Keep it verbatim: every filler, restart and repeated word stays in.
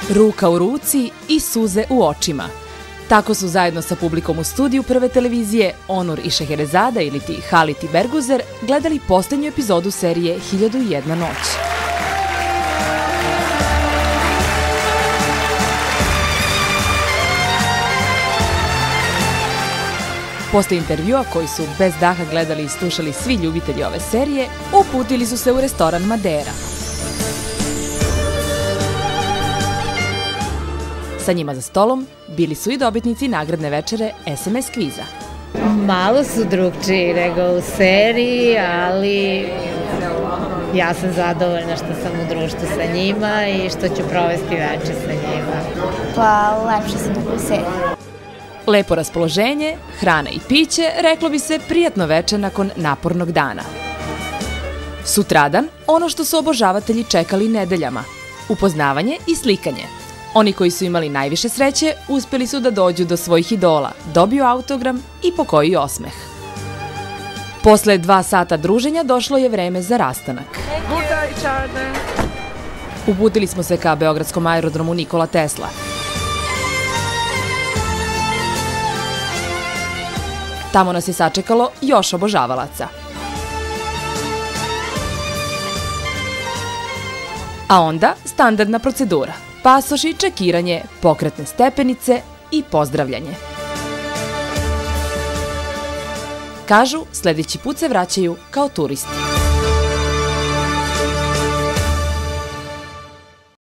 Ruka u ruci i suze u očima. Tako su zajedno sa publikom u studiju Prve televizije Onur i Šeherezada ili ti Halit i Berguzer gledali posljednju epizodu serije Hiljadu i jedna noć. Posle intervjua koji su bez daha gledali i slušali svi ljubitelji ove serije, uputili su se u restoran Madera. Sa njima za stolom bili su i dobitnici nagradne večere es em es kviza. Malo su drugčiji nego u seriji, ali ja sam zadovoljna što sam u društvu sa njima i što ću provesti večer sa njima. Pa lepše sam nego u seriji. Lepo raspoloženje, hrana i piće, reklo bi se prijatno veče nakon napornog dana. Sutradan, ono što su obožavatelji čekali nedeljama, upoznavanje i slikanje. Oni koji su imali najviše sreće uspjeli su da dođu do svojih idola, dobiju autogram i pokoji osmeh. Posle dva sata druženja došlo je vreme za rastanak. Uputili smo se ka beogradskom aerodromu Nikola Tesla. Tamo nas je sačekalo još obožavalaca. A onda standardna procedura. Pasoši, čekiranje, pokretne stepenice i pozdravljanje. Kažu, sljedeći put se vraćaju kao turisti.